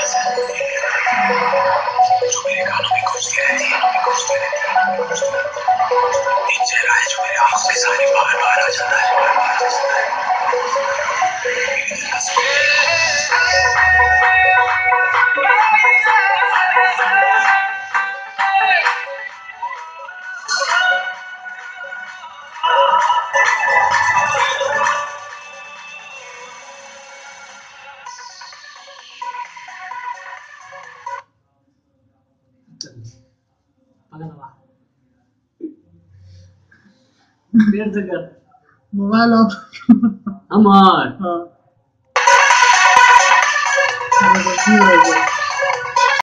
जो मेरे कानों में गूंजती रहती है, एक चेहरा है जो मेरे आंखों के सामने बार बार आ जाता है, बार बार आ जाता है। फिर से कर मोबाइल ऑफ हमार हाँ